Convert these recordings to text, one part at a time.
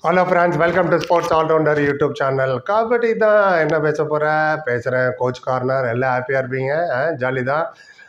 Hello friends, welcome to sports allrounder YouTube channel. Kabaddi தான் என்ன பேசுகிறேன். கோச் கார்னர் எல்லாம் ஹாப்பியாக இருப்பீங்க. ஜாலி தான்.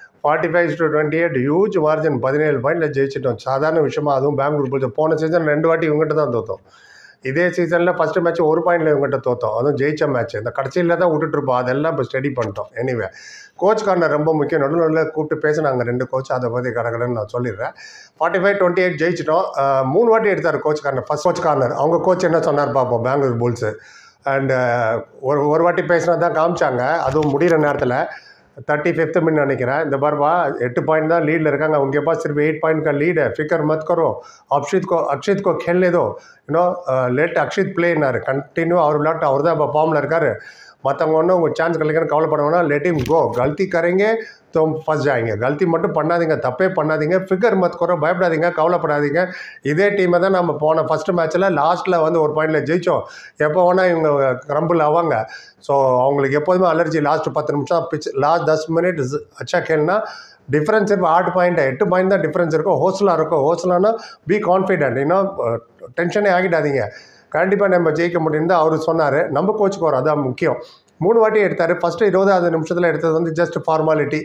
45-28 ஹியூஜ் மார்ஜின் 17 பாயிண்டில் ஜெயிச்சிட்டோம். சாதாரண விஷயமா, அதுவும் பெங்களூர் புல்ஸ் போன சீசன் 2 வாட்டி இவங்ககிட்ட தான் தோற்றோம். இதே சீசனில் ஃபஸ்ட்டு மேட்ச் 1 பாயிண்டில் இவங்ககிட்ட தோற்றோம். அதுவும் ஜெயிச்ச மேட்ச். இந்த கடைசியில் தான் விட்டுட்டுருப்போம். அதெல்லாம் இப்போ ஸ்டடி பண்ணிட்டோம். எனிவே, கோச் கார்னர் ரொம்ப முக்கியம். நடுவில் கூப்பிட்டு பேசினாங்க 2 கோச். அதை பற்றி கடகடன்னு நான் சொல்லிடுறேன். 45-28 ஜெயிச்சிட்டோம். 3 வாட்டி எடுத்தார் coach corner. First coach corner அவங்க கோச் என்ன சொன்னார் பார்ப்போம். பெங்களூர் புல்ஸு அண்டு ஒரு வாட்டி பேசினா தான் காமிச்சாங்க. அதுவும் முடிகிற நேரத்தில் 35th मिनट நினைக்கிறேன். இந்த பார்வா 8 पॉइंट தான் லீடில் இருக்காங்க. उनके पास सिर्फ 8 पॉइंट का लीड है. फिक्र मत करो. अक्षित को खेलने दो. लेट अक्षित प्लेனாரு. கண்டினியூ அவர் விளையாட்டு. அவர் தான் இப்போ ஃபார்மில் இருக்கார். மற்றவங்க ஒன்றும் உங்கள் சான்ஸ் கிடைக்கணும் கவலைப்படுவாங்கன்னா லெட் இம் கோ. கல்த்தி கரைங்க तो फंस जाएंगे. गलती மட்டும் பண்ணாதீங்க, தப்பே பண்ணாதீங்க. ஃபிகர் மத் கரோ, பயப்படாதீங்க, கவலைப்படாதீங்க. இதே டீமை தான் நம்ம போன ஃபஸ்ட்டு மேட்ச்சில் லாஸ்ட்டில் வந்து 1 பாயிண்டில் ஜெயித்தோம். எப்போ வேணால் இவங்க க்ரம்பிள் ஆவாங்க. ஸோ அவங்களுக்கு எப்போதுமே அலர்ஜி. லாஸ்ட்டு 10 நிமிஷம் பிச் லாஸ்ட் 10 மினிட் அச்சா खेलना. டிஃப்ரென்ஸ் இப்போ 8 பாயிண்ட் 8 பாயிண்ட் தான் டிஃப்ரென்ஸ் இருக்கும். ஹோஸ்லாக இருக்கும். ஹோஸ்லானா பி கான்ஃபிடென்ட். இன்னும் டென்ஷனே ஆகிடாதீங்க. கண்டிப்பாக நம்ம ஜெயிக்க முடியும் தான் அவர் சொன்னார். நம்ம கோச்சுக்கு வரோம், அதான் முக்கியம். 3 வாட்டி எடுத்தார். ஃபஸ்ட்டு 20வது நிமிஷத்தில் எடுத்தது வந்து ஜஸ்ட் ஃபார்மாலிட்டி.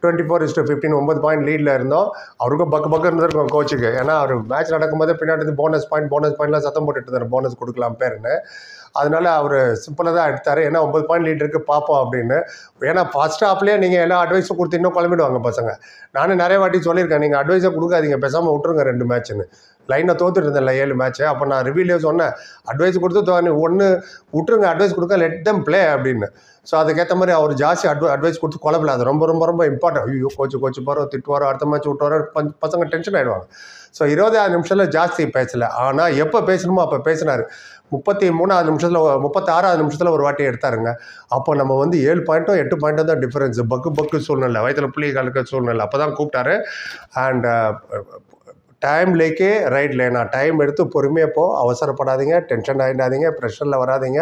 24-15 9 பாயிண்ட் லீடில் இருந்தோம். அவருக்கும் பக்கு இருந்திருக்கும் கோச்சுக்கு. ஏன்னா அவர் மேட்ச் நடக்கும்போது பின்னாடி போனஸ் பாயிண்ட்லாம் சத்தம் போட்டுட்டு இருந்தார். போனஸ் கொடுக்கலாம் பேருன்னு. அதனால அவர் சிம்பிளாக தான் எடுத்தார். ஏன்னா 9 பாயிண்ட் லீட் இருக்குது, பார்ப்போம் அப்படின்னு. ஏன்னா ஃபஸ்ட் ஹாஃப்லேயே நீங்கள் எல்லா அட்வைஸும் கொடுத்து இன்னும் கிளம்பிடுவாங்க பசங்க. நானும் நிறைய வாட்டி சொல்லியிருக்கேன், நீங்கள் அட்வைஸை கொடுக்காதீங்க, பேசாமல் விட்டுருங்க 2 மேட்ச்னு. லைனை தோத்துட்டு இருந்தேன்ல 7 மேட்ச்சு. அப்போ நான் ரிவ்யூலேயே சொன்னேன், அட்வைஸ் கொடுத்து ஒன்று விட்டுருங்க, அட்வைஸ் கொடுக்க லெட் தம் ப்ளே அப்படின்னு. ஸோ அதுக்கேற்ற மாதிரி அவர் ஜாஸ்தி அட்வைஸ் கொடுத்து குழப்பல. அது ரொம்ப இம்பார்ட்டன்ட். ஐயோ கோச்சு போகிறோம், திட்டுவாரோ, அடுத்த மேட்ச் விட்டுவாரோ, பசங்க டென்ஷன் ஆகிடுவாங்க. ஸோ 20வது நிமிஷத்தில் ஜாஸ்தி பேசலை. ஆனால் எப்போ பேசணுமோ அப்போ பேசினார். 33வது நிமிஷத்தில் 36வது நிமிஷத்தில் ஒரு வாட்டி எடுத்தாருங்க. அப்போ நம்ம வந்து 7 பாயிண்ட்டோ 8 பாயிண்ட்டோ தான் டிஃப்ரென்ஸு. பக்கு சூழ்நிலை, வயதில் புள்ளி கலக்க சூழ்நிலை. அப்போ தான் கூப்பிட்டாரு. அண்ட் டைம் லேக்கே ரைட் லேனா. டைம் எடுத்து பொறுமையாக போ, அவசரப்படாதீங்க, டென்ஷன் ஆகிடாதீங்க, ப்ரெஷரில் வராதிங்க.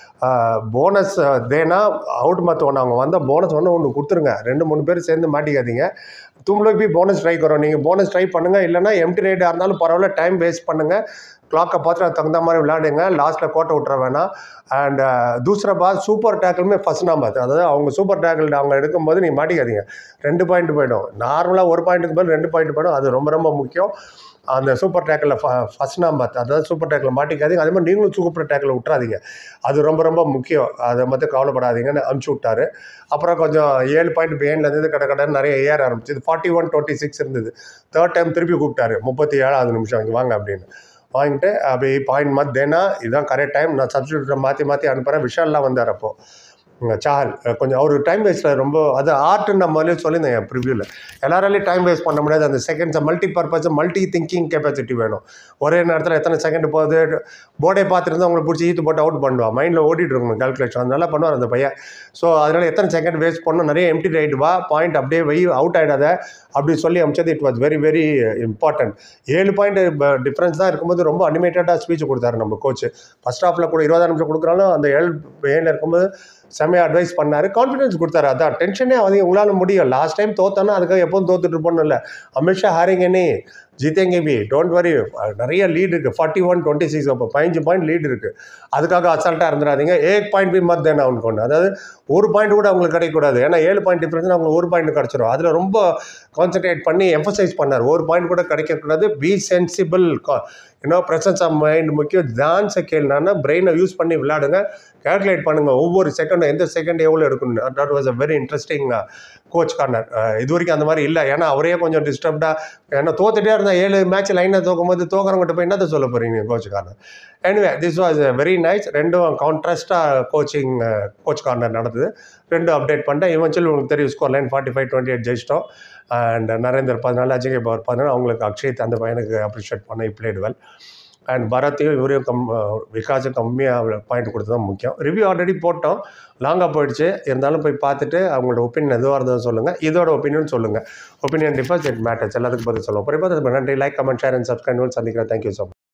போனஸ் தேனா அவுட் மற்ற ஒன்று அவங்க வந்தால் போனஸ் ஒன்று கொடுத்துருங்க. 2-3 பேர் சேர்ந்து மாட்டிக்காதீங்க. தும்ளுக்கு போய் போனஸ் ட்ரை கரோம். நீங்கள் போனஸ் ட்ரை பண்ணுங்கள். இல்லைனா எம்டி ரைடாக இருந்தாலும் பரவாயில்ல, டைம் வேஸ்ட் பண்ணுங்கள். क्लॉक பார்த்து அது தகுந்த மாதிரி விளையாடுங்க. லாஸ்ட்டில் கோட்டை விட்டுற வேணாம். அண்ட் தூசரா பாத் சூப்பர் டேக்கிளுமே ஃபஸ்ட் நம்பர். அதாவது அவங்க சூப்பர் டேக்கிள் அவங்க எடுக்கும்போது நீங்கள் மாட்டிக்காதீங்க. 2 பாயிண்ட் போய்டும். நார்மலாக 1 பாயிண்ட்டுக்கு பதில் 2 பாயிண்ட் போய்டும். அது ரொம்ப முக்கியம். அந்த சூப்பர் டேக்கிளில் ஃபஸ்ட் நம்பர், அதாவது சூப்பர் டேக்கில் மாட்டிக்காதீங்க. அதே மாதிரி நீங்களும் சூப்பர் டேக்கில் விட்டுறாதீங்க. அது ரொம்ப முக்கியம். அதை மட்டும் கவலைப்படாதீங்கன்னு அனுப்பிச்சி விட்டார். அப்புறம் கொஞ்சம் 7 பாயிண்ட் பிஹைண்டில் இருந்தது. கடன்னு நிறைய ஏற ஆரம்பிச்சு. 41-26 இருந்தது. தேர்ட் டைம் திருப்பி கூப்பிட்டாரு 37வது நிமிஷம் இங்கே வாங்க அப்படின்னு. வாங்கிட்டு அப்படி பாயிண்ட் மத் தேனா, இதுதான் கரெக்ட் டைம். நான் சப்ஸ்டியூட்டை மாற்றி அனுப்புகிறேன். விஷால்லாம் வந்தார் அப்போது. சாஹல் கொஞ்சம் அவர் டைம் வேஸ்ட்டில் ரொம்ப அது ஆர்ட்டுன்னு நான் முதலே சொல்லியிருந்தேன் என் ப்ரிவியூவில். எல்லாராலையும் டைம் வேஸ்ட் பண்ண முடியாது. அந்த செகண்ட்ஸை multi purpose, multi thinking capacity வேணும். ஒரே நேரத்தில் எத்தனை செகண்ட் போகுது, போர்டே பார்த்துருந்தா அவங்களை பிடிச்சி ஈத்து போட்டு அவுட் பண்ணுவான். மைண்டில் ஓடிட்டு இருக்கணும் கால்குலேஷன். அதனால பண்ணுவார் அந்த பையன். ஸோ அதனால் எத்தனை செகண்ட் வேஸ்ட் பண்ணணும், நிறைய எம்டி ரைட் வா, பாயிண்ட் அப்படியே அவுட் ஆகிடாத அப்படி சொல்லி அமைச்சது. It was very important. 7 point difference தான் இருக்கும்போது ரொம்ப அனிமேட்டடாக ஸ்பீச் கொடுத்தாரு நம்ம கோச்சு. ஃபஸ்ட் ஹாஃபில் கூட 20 நிமிஷம் கொடுக்குறாலும் அந்த 7 இருக்கும்போது செம்மையாக அட்வைஸ் பண்ணார். கான்ஃபிடன்ஸ் கொடுத்தாரு. அதான் டென்ஷனே ஆகுது. உங்களால் முடியும். லாஸ்ட் டைம் தோத்தோன்னா அதுக்காக எப்போதும் தோத்துட்டு இருப்போம்னு இல்லை. ஹமேஷா ஹாரிங்கன்னு ஜீத்தேங்க பி, டோன்ட் வரி. நிறைய லீடு இருக்குது. 41-26 அப்போ 15 பாயிண்ட் லீடு இருக்குது. அதுக்காக அசால்ட்டாக இருந்துடாதீங்க. 1 பாயிண்ட் பி மத் தேனா அவனுக்கு ஒன்று. அதாவது 1 பாயிண்ட் கூட அவங்களுக்கு கிடைக்கக்கூடாது. ஏன்னா 7 பாயிண்ட் டிஃப்ரென்ஸ் அவங்களுக்கு 1 பாயிண்ட் கிடச்சிரும். அதில் ரொம்ப கான்சன்ட்ரேட் பண்ணி எம்ஃபசைஸ் பண்ணார். 1 பாயிண்ட் கூட கிடைக்கக்கூடாது. Be sensible. Presence of mind முக்கியம். டான்ஸை கேள்னா பிரெயினை யூஸ் பண்ணி விளையாடுங்க. கேல்குலேட் பண்ணுங்கள் ஒவ்வொரு செகண்டும் எந்த செகண்ட் எவ்வளோ எடுக்கணும். That was a very interesting coach corner. இது வரைக்கும் அந்த மாதிரி இல்லை. ஏன்னா அவரே கொஞ்சம் டிஸ்டர்ப்டாக, ஏன்னா தோத்துட்டே இருந்தால் 7 மேட்ச் லைனாக தோக்கும்போது தோக்கிறவங்ககிட்ட போய் என்னத்தை சொல்ல போகிறீங்க coach corner. Anyway, this was very nice. 2 கான்ட்ராஸ்டாக கோச் கார்னர் நடந்தது. 2 அப்டேட் பண்ணிட்டேன். இவன்ச்சுவல் உங்களுக்கு தெரியும் ஸ்கோர் லைன் 45-28 ஜெயிச்சிட்டோம். அண்ட் நரேந்தர் 14, அஜய் பவர் 14. அவங்களுக்கு அக்ஷித் அந்த பையனுக்கு அப்ரிஷியேட் பண்ண பிளேட் வெல். அண்ட் பரத்தையும் இவரையும் விகாஸும் கம்மியாக பாயிண்ட் கொடுத்து தான் முக்கியம். ரிவ்யூ ஆல்ரெடி போட்டோம், லாங்காக போயிடுச்சு. இருந்தாலும் போய் பார்த்துட்டு அவங்களோட ஒப்பீனியன் எதுவாக இருந்தாலும் சொல்லுங்கள். இதோட ஒப்பீனியன் சொல்லுங்கள். Opinion differs, it matters. எல்லாத்துக்கும் பதில் சொல்லுவோம். நன்றி. Like, comment, share and subscribe. சந்திக்கிறேன். Thank you so much.